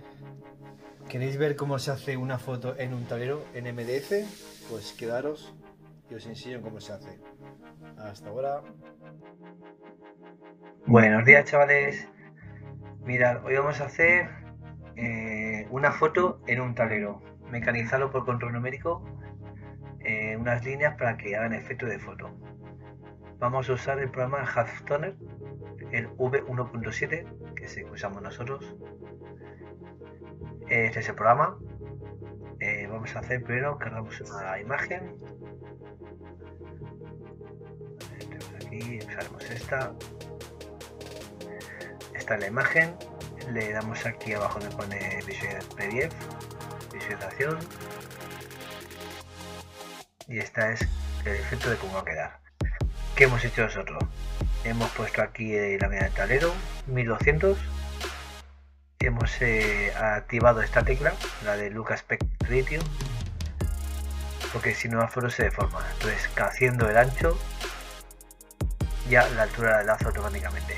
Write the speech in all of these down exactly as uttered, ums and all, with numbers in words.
¿Queréis ver cómo se hace una foto en un tablero en M D F? Pues quedaros y os enseño cómo se hace. Hasta ahora. Buenos días, chavales. Mirad, hoy vamos a hacer eh, una foto en un tablero. Mecanizarlo por control numérico, eh, unas líneas para que hagan efecto de foto. Vamos a usar el programa Halftoner, el V uno punto siete, que es el que usamos nosotros. Este es el programa. Eh, vamos a hacer primero, cargamos una imagen. Entramos aquí, usaremos esta. Esta es la imagen. Le damos aquí abajo donde pone P D F, visualización. Y esta es el efecto de cómo va a quedar. ¿Qué hemos hecho nosotros? Hemos puesto aquí la medida del tablero, mil doscientos. Hemos eh, activado esta tecla, la de Look Aspect Ratio, porque si no la foto se deforma. Entonces, haciendo el ancho, ya la altura la enlaza automáticamente.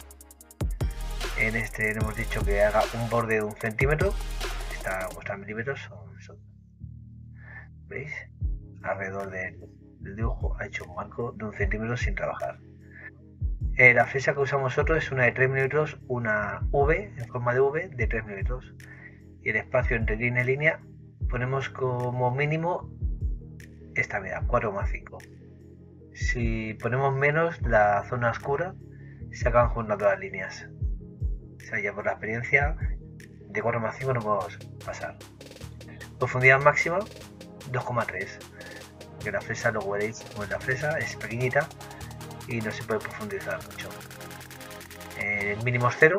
En este le hemos dicho que haga un borde de un centímetro. Está vuestros milímetros. Son, son, ¿veis? Alrededor del, del dibujo ha hecho un marco de un centímetro sin trabajar. Eh, la flecha que usamos nosotros es una de tres milímetros, una V en forma de V de tres milímetros. Y el espacio entre línea y línea ponemos como mínimo esta medida, cuatro coma cinco. Si ponemos menos, la zona oscura se acaban juntando las líneas. O sea, ya por la experiencia de cuatro coma cinco no podemos pasar. Profundidad máxima dos coma tres. Que la fresa, lo veréis, pues la fresa es pequeñita y no se puede profundizar mucho. Eh, el mínimo es cero.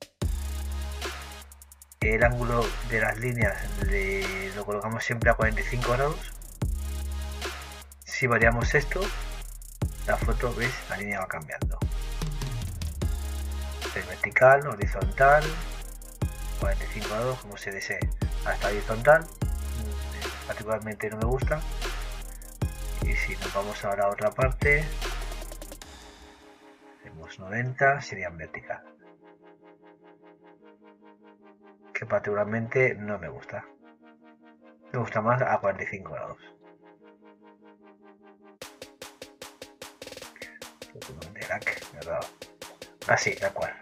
El ángulo de las líneas le, lo colocamos siempre a cuarenta y cinco grados. Si variamos esto, la foto, veis, la línea va cambiando. Es vertical, horizontal, cuarenta y cinco grados, como se desee. Hasta horizontal, particularmente no me gusta. Y si nos vamos ahora a otra parte, hacemos noventa, sería en vertical. Que particularmente no me gusta. Me gusta más a cuarenta y cinco grados. Así, tal cual.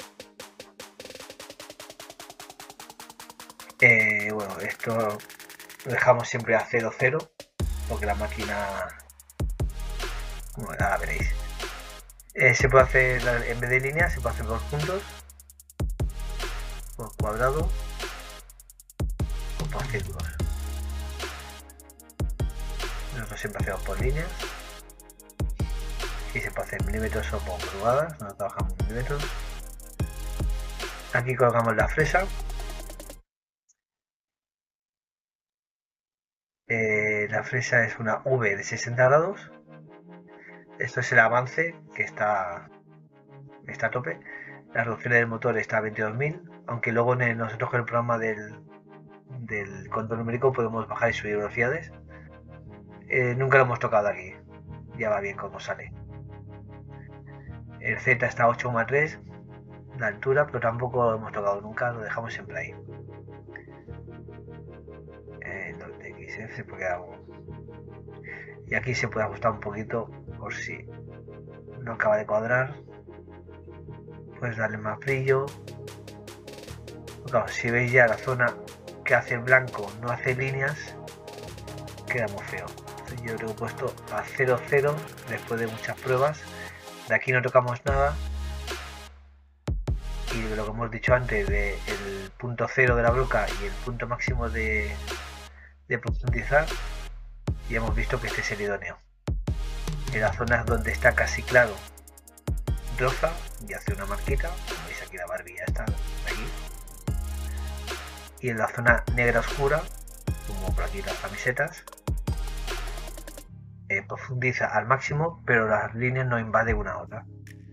Eh, bueno, esto lo dejamos siempre a cero cero porque la máquina, bueno, ahora veréis. Eh, se puede hacer, en vez de líneas, se puede hacer por puntos, por cuadrado o por círculos. Nosotros siempre hacemos por líneas. Y se puede hacer milímetros o por pulgadas, no trabajamos en milímetros. Aquí colocamos la fresa. Eh, la fresa es una V de sesenta grados. Esto es el avance que está, está a tope. La reducción del motor está a veintidós mil, aunque luego en el, nosotros con el programa del, del control numérico podemos bajar y subir velocidades. Eh, nunca lo hemos tocado aquí, ya va bien como sale. El Z está a ocho coma tres, la altura, pero tampoco lo hemos tocado nunca, lo dejamos siempre ahí. Eh, de X F, porque hago... Y aquí se puede ajustar un poquito por si no acaba de cuadrar. Puedes darle más brillo. Claro, si veis ya la zona que hace blanco no hace líneas, queda muy feo. Entonces yo lo he puesto a cero cero después de muchas pruebas. De aquí no tocamos nada. Y lo que hemos dicho antes de el punto cero de la broca y el punto máximo de, de profundizar, ya hemos visto que este es el idóneo. En las zonas donde está casi claro, roza y hace una marquita, como veis aquí la barbilla está aquí. Y en la zona negra oscura, como por aquí las camisetas, eh, profundiza al máximo, pero las líneas no invaden una a otra.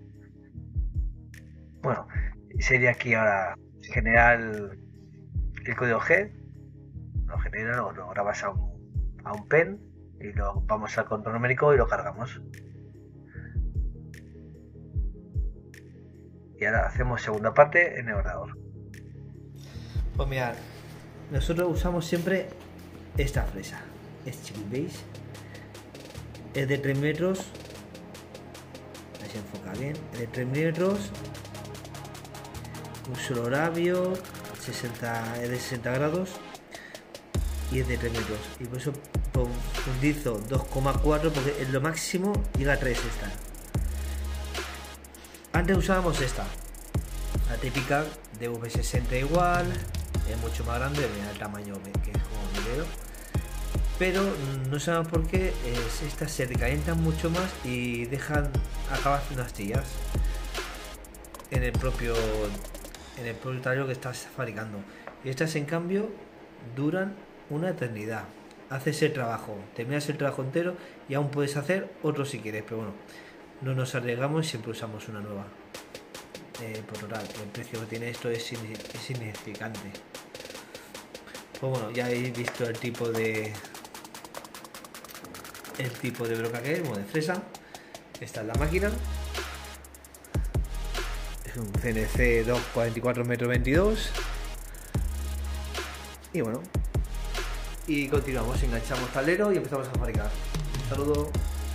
Bueno, sería aquí ahora generar el código G, lo genera, lo, lo grabas a un, a un pen y lo vamos al control numérico y lo cargamos. Y ahora hacemos segunda parte en el ordenador. Pues mirad, nosotros usamos siempre esta fresa. Es chiquit, ¿veis? Es de tres metros. Ahí se enfoca bien. Es de tres metros. Un solo horario. sesenta, es de sesenta grados. Y es de tres metros. Y por eso profundizo dos coma cuatro porque en lo máximo llega a tres esta. Antes usábamos esta. La típica de V sesenta igual. Es mucho más grande, mira el tamaño que es como mi dedo. Pero no sabemos por qué es, estas se decalientan mucho más y dejan acabar haciendo astillas en el propio en el propio tablero que estás fabricando. Y estas en cambio duran una eternidad. Haces el trabajo, terminas el trabajo entero y aún puedes hacer otro si quieres, pero bueno, no nos arriesgamos y siempre usamos una nueva. Eh, por total, el precio que tiene esto es, es insignificante. Pues bueno, ya habéis visto el tipo de el tipo de broca que es, como de fresa. Esta es la máquina. Es un C N C dos cuarenta y cuatro metro veintidós. Y bueno, y continuamos, enganchamos tablero y empezamos a fabricar. Un saludo.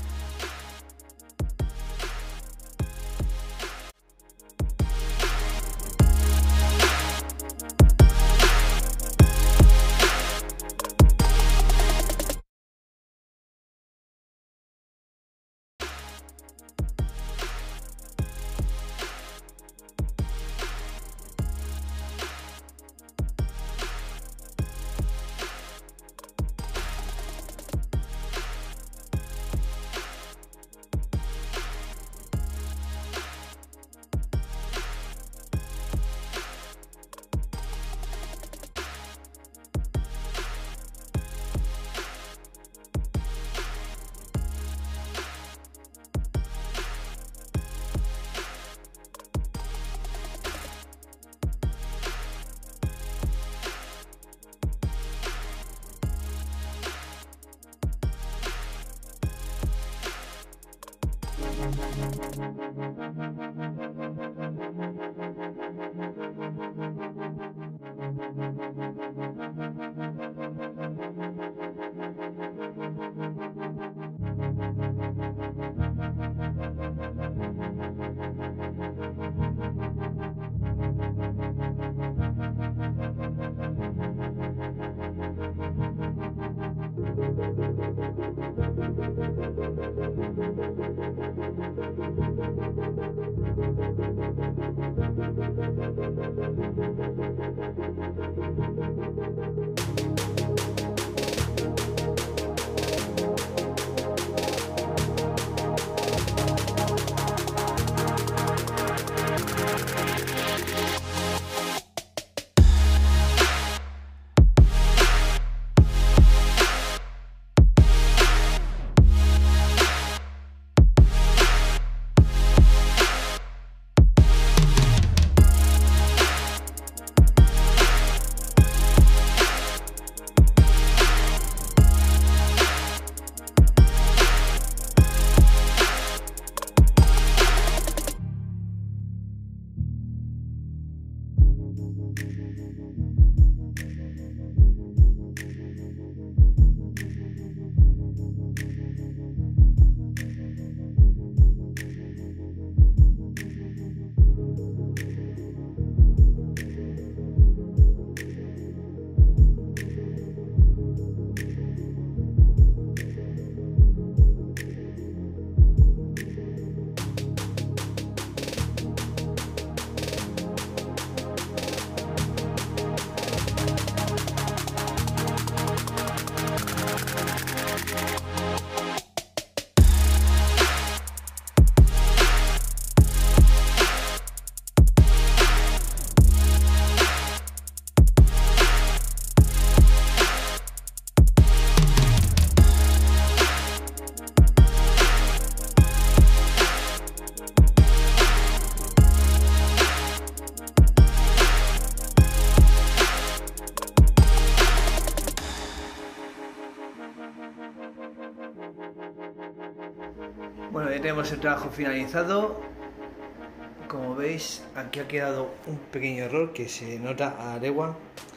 Bueno, ya tenemos el trabajo finalizado. Como veis, aquí ha quedado un pequeño error que se nota a la legua.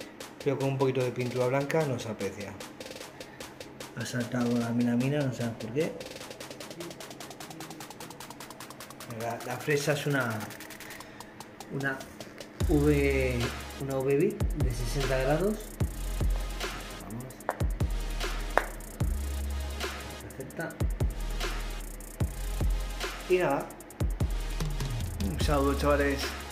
pero con un poquito de pintura blanca no se aprecia. Ha saltado la melamina, no sabes por qué. La, la fresa es una una V una V B de sesenta grados. Vamos. Perfecta. Y nada. Un saludo, chavales.